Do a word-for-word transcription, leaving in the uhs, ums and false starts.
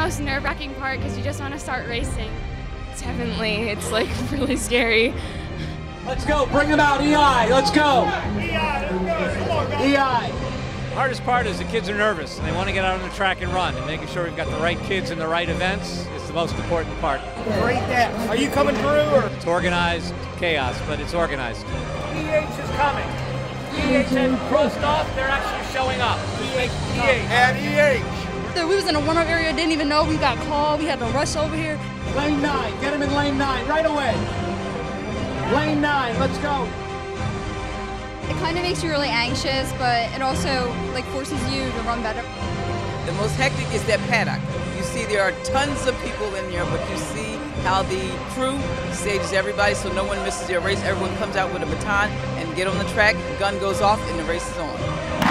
most nerve-wracking part because you just want to start racing. Definitely, it's like really scary. Let's go, bring them out, E I, let's go. E I, let's go, come on, guys. E I. The hardest part is the kids are nervous and they want to get out on the track and run, and making sure we've got the right kids in the right events is the most important part. Great depth. Are you coming through? Or? It's organized chaos, but it's organized. E H is coming. E H has crossed off, they're actually showing up. E H, E H. And E H. We was in a warm-up area, didn't even know we got called. We had to rush over here. Lane nine, get him in lane nine, right away. Lane nine, let's go. It kind of makes you really anxious, but it also like forces you to run better. The most hectic is that paddock. You see there are tons of people in there, but you see how the crew saves everybody so no one misses their race. Everyone comes out with a baton and get on the track, gun goes off, and the race is on.